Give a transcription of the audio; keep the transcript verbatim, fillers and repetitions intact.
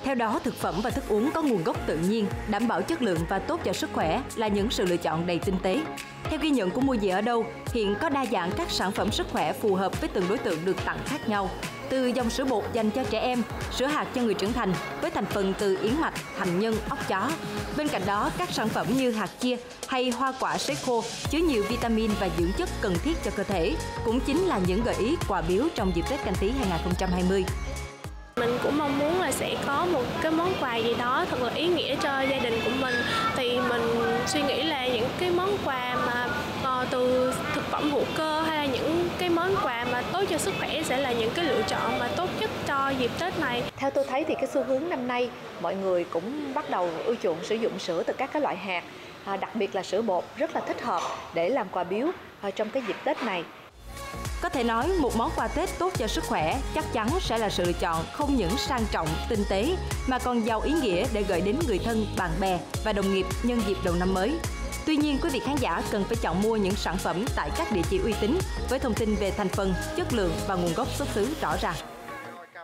Theo đó, thực phẩm và thức uống có nguồn gốc tự nhiên, đảm bảo chất lượng và tốt cho sức khỏe là những sự lựa chọn đầy tinh tế. Theo ghi nhận của Mua Gì Ở Đâu, hiện có đa dạng các sản phẩm sức khỏe phù hợp với từng đối tượng được tặng khác nhau. Từ dòng sữa bột dành cho trẻ em, sữa hạt cho người trưởng thành với thành phần từ yến mạch, hành nhân, óc chó. Bên cạnh đó, các sản phẩm như hạt chia hay hoa quả sấy khô chứa nhiều vitamin và dưỡng chất cần thiết cho cơ thể, cũng chính là những gợi ý quà biếu trong dịp Tết Canh Tý hai không hai không. Mình cũng mong muốn là sẽ có một cái món quà gì đó thật là ý nghĩa cho gia đình của mình. Thì mình suy nghĩ là những cái món quà mà uh, từ thực phẩm hữu cơ hay là những cái món quà mà tốt cho sức khỏe sẽ là những cái lựa chọn mà tốt nhất cho dịp Tết này. Theo tôi thấy thì cái xu hướng năm nay mọi người cũng bắt đầu ưa chuộng sử dụng sữa từ các cái loại hạt, à, đặc biệt là sữa bột rất là thích hợp để làm quà biếu à, trong cái dịp Tết này. Có thể nói, một món quà Tết tốt cho sức khỏe chắc chắn sẽ là sự lựa chọn không những sang trọng, tinh tế mà còn giàu ý nghĩa để gửi đến người thân, bạn bè và đồng nghiệp nhân dịp đầu năm mới. Tuy nhiên, quý vị khán giả cần phải chọn mua những sản phẩm tại các địa chỉ uy tín với thông tin về thành phần, chất lượng và nguồn gốc xuất xứ rõ ràng.